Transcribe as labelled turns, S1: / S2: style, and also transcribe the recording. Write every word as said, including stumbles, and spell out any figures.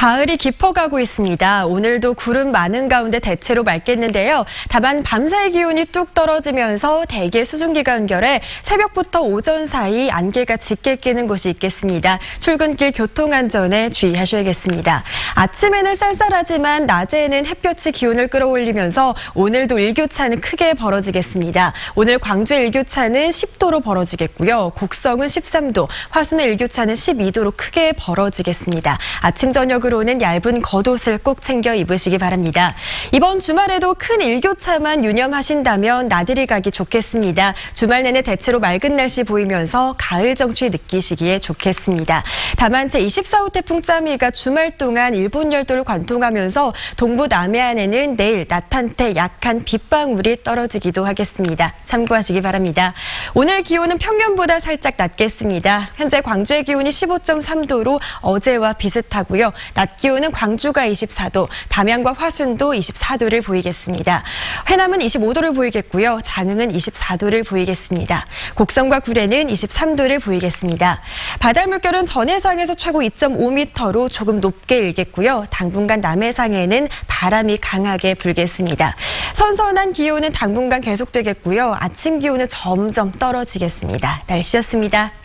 S1: 가을이 깊어가고 있습니다. 오늘도 구름 많은 가운데 대체로 맑겠는데요. 다만 밤사이 기온이 뚝 떨어지면서 대기 수증기가 은결해 새벽부터 오전 사이 안개가 짙게 끼는 곳이 있겠습니다. 출근길 교통안전에 주의하셔야겠습니다. 아침에는 쌀쌀하지만 낮에는 햇볕이 기온을 끌어올리면서 오늘도 일교차는 크게 벌어지겠습니다. 오늘 광주 일교차는 십 도로 벌어지겠고요. 곡성은 십삼 도, 화순의 일교차는 십이 도로 크게 벌어지겠습니다. 아침 저녁으로는 얇은 겉옷을 꼭 챙겨 입으시기 바랍니다. 이번 주말에도 큰 일교차만 유념하신다면 나들이 가기 좋겠습니다. 주말 내내 대체로 맑은 날씨 보이면서 가을 정취 느끼시기에 좋겠습니다. 다만 제이십사 호 태풍 짜미가 주말 동안 일본 열도를 관통하면서 동부 남해안에는 내일 낮 한때 약한 빗방울이 떨어지기도 하겠습니다. 참고하시기 바랍니다. 오늘 기온은 평년보다 살짝 낮겠습니다. 현재 광주의 기온이 십오 점 삼 도로 어제와 비슷하고요. 낮 기온은 광주가 이십사 도, 담양과 화순도 이십사 도를 보이겠습니다. 회남은 이십오 도를 보이겠고요. 장흥은 이십사 도를 보이겠습니다. 곡성과 구례는 이십삼 도를 보이겠습니다. 바다 물결은 전해상에서 최고 이 점 오 미터로 조금 높게 일겠고요. 당분간 남해상에는 바람이 강하게 불겠습니다. 선선한 기온은 당분간 계속되겠고요. 아침 기온은 점점 떨어지겠습니다. 날씨였습니다.